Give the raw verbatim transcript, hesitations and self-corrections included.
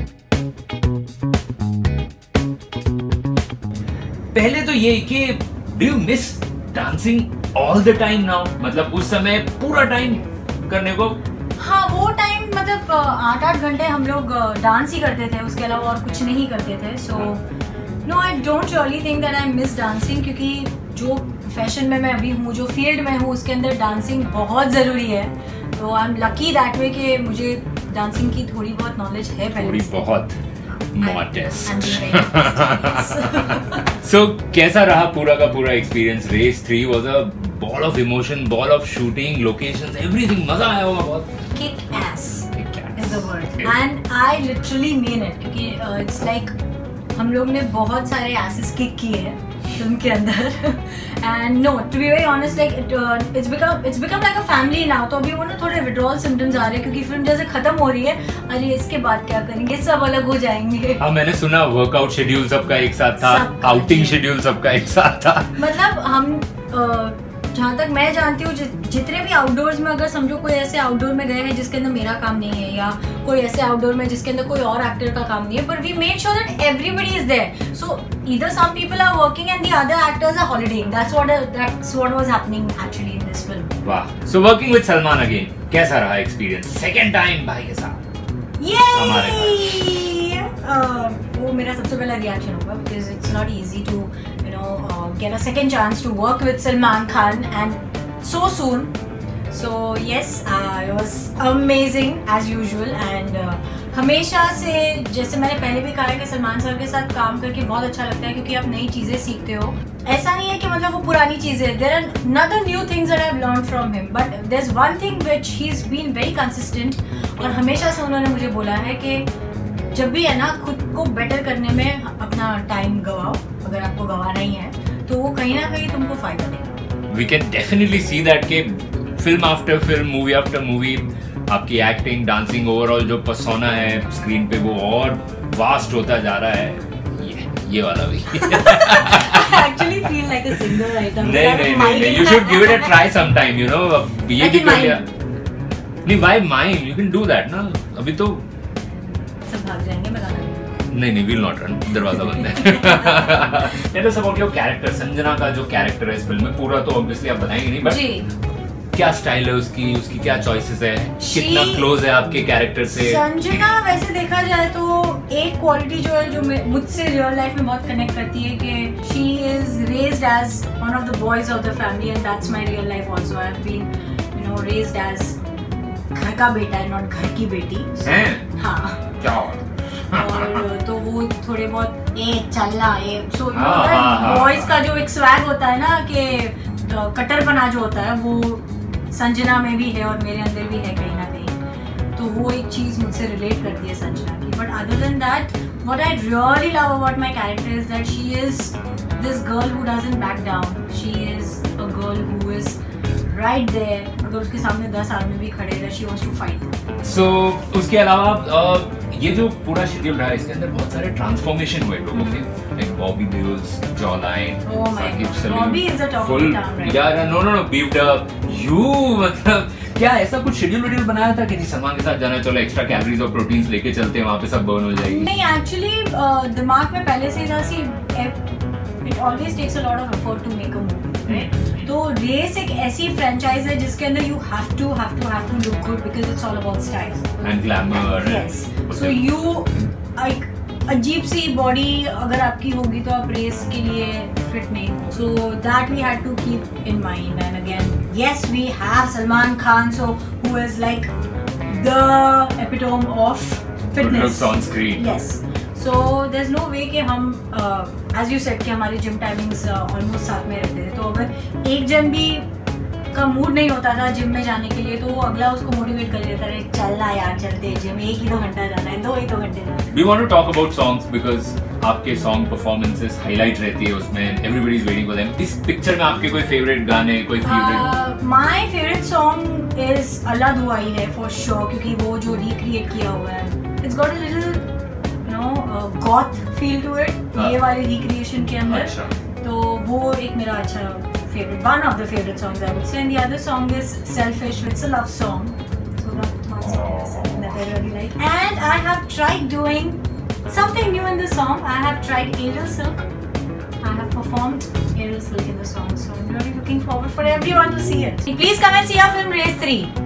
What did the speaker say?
पहले तो ये कि do you miss dancing all the time now, मतलब उस समय पूरा टाइम करने को? हाँ, वो टाइम मतलब आठ आठ घंटे हम लोग डांस ही करते थे, उसके अलावा और कुछ नहीं करते थे. So no, I don't really think that I miss dancing, क्योंकि जो फैशन में मैं अभी हूँ, जो फील्ड में हूँ, उसके अंदर डांसिंग बहुत ज़रूरी है. तो I am lucky that way कि मुझे डांसिंग की थोड़ी बहुत नॉलेज है पहले थोड़ी से. बहुत मॉडेस्ट. सो कैसा रहा पूरा का पूरा experience? Race three was a ball of emotion, ball of shooting, locations, everything. मजा आया होगा बहुत. Kick ass is the word, and I literally mean it, क्योंकि इट्स uh, लाइक like, हम लोग ने बहुत सारे एसेस किक किए हैं फिल्म के अंदर. And no, to be very honest, like it's become it's become like a family now. तो अभी वो ना थोड़े विड्रॉल सिम्टम्स आ रहे हैं, क्योंकि फिल्म जैसे खत्म हो रही है, अरे इसके बाद क्या करेंगे, सब अलग हो जाएंगे. हाँ, मैंने सुना वर्कआउट शेड्यूल सबका एक साथ था, आउटिंग शेड्यूल सबका एक साथ था. मतलब हम uh, जहाँ तक मैं जानती हूँ, जितने भी आउटडोर्स में, अगर समझो कोई ऐसे आउटडोर में गए हैं जिसके अंदर मेरा काम नहीं है, या कोई ऐसे आउटडोर में जिसके अंदर कोई और एक्टर का काम नहीं है, पर we made sure that everybody is there. So either some people are working and the other actors are holidaying. That's what that's what was happening actually in this film. वाह. So working with Salman again, कैसा रहा experience? Second time भाई के साथ ये वो मेरा सबसे पहला रिएक्शन होगा, because it's not easy to you know get a second chance to work with Salman Khan and so soon. So yes, it was amazing as usual. And हमेशा से, जैसे मैंने पहले भी कहा है कि सलमान सर के साथ काम करके बहुत अच्छा लगता है, क्योंकि आप नई चीज़ें सीखते हो. ऐसा नहीं है कि मतलब वो पुरानी चीज़ें, there are another new things that I have learned from him, but there is one thing which he is been very consistent. और हमेशा से उन्होंने मुझे बोला है कि जब भी है ना, खुद को बेटर करने में अपना टाइम गवाओ. अगर आपको गवाना ही है तो वो कहीं ना कहीं तुमको फायदा देगा. We can definitely see that कि film after film, movie after movie, आपकी एक्टिंग, डांसिंग, ओवरऑल जो पर्सोना है स्क्रीन पे, वो और वास्ट होता जा रहा है. ये ये वाला भी. Actually feel like a singer right now. नहीं नहीं नहीं, you should give it a try some time, you know. ये भी कर लिया नहीं, why mind, you can do that ना. अभी तो सब भाग जाएंगे, मैं गाना नहीं नहीं, विल नॉट रन, दरवाजा बंद है. Tell us about your character. Sanjana का जो कैरेक्टर है इस फिल्म में, पूरा तो ऑब्वियसली आप बताएंगे नहीं, बट क्या स्टाइल है उसकी, उसकी क्या चॉइसेस है, कितना क्लोज है आपके कैरेक्टर से? संजना वैसे देखा जाए तो एक क्वालिटी जो है, जो मुझसे रियल लाइफ में बहुत कनेक्ट करती है, कि she is raised as one of the boys of the family, and that's my real life also. I have been you know raised as घर का बेटा है, नॉट घर की बेटी. हैं? हाँ. क्या? और तो वो थोड़े बहुत ए चलना, ए सो बॉयज का जो एक स्वैग होता है ना, कि कट्टरपना जो होता है, वो संजना में भी है और मेरे अंदर भी है कहीं ना कहीं. तो वो एक चीज मुझसे रिलेट करती है संजना की. But other than that, what I really love about my character is that she is this girl who doesn't back down. She is a girl who is right there. अगर उसके सामने दस आदमी भी खड़े हैं, she wants to fight. So उसके अलावा ये जो पूरा शेड्यूल रहा है, इसके अंदर बहुत सारे ट्रांसफॉर्मेशन हुए लोगों के, like Bobby Deols, jawline, Saqib Saleem. Bobby is a top of town right. यार no no no, beefed up you. मतलब क्या ऐसा कुछ शेड्यूल शेड्यूल बनाया था कि जी सलमान के साथ जाना, चलो एक्स्ट्रा कैलोरीज और प्रोटीन्स लेके चलते हैं, वहां पे सब बर्न हो जाएगी? नहीं, एक्चुअली दिमाग में पहले से ही था, see it always takes a lot of effort to make a movie. तो रेस एक ऐसी फ्रेंचाइज है जिसके अंदर you have to have to have to look good, because it's all about style and glamour. Yes. So you एक अजीब सी body अगर आपकी होगी तो आप रेस के लिए फिट नहीं हो. So that we had to keep in mind. And again yes, we have Salman Khan, so who is like the epitome of fitness on screen. Yes. So there is no way कि हम as you said कि हमारी gym timings almost साथ में रहते थे. तो अगर एक जन भी का मूड नहीं होता था जिम में जाने के लिए, तो वो अगला उसको मोटिवेट कर देता है, चलना यार, चलते जिम, एक ही दो घंटा जाना है, दो ही दो घंटे जाना है. We want to talk about songs because आपके सॉन्ग परफॉर्मेंसेस हाईलाइट रहती है उसमें, everybody is waiting for them. इस पिक्चर में आपके कोई फेवरेट गाने, कोई favourite? My favourite song is Allah Duhai Hai for sure, क्योंकि वो जो रिक्रिएट किया हुआ है, it's got a little you know goth feel to it, ये वाले रिक्रिएशन के अंदर. तो वो एक मेरा अच्छा favorite, one of the favorite songs I would say, and the other song is Selfish, it's a love song, so that, that's oh. it, that I really like. And I have tried doing something new in the song. I have tried Angel Silk. I have performed Angel Silk in the song, so I'm really looking forward for everyone to see it. Please come and see our film Race three.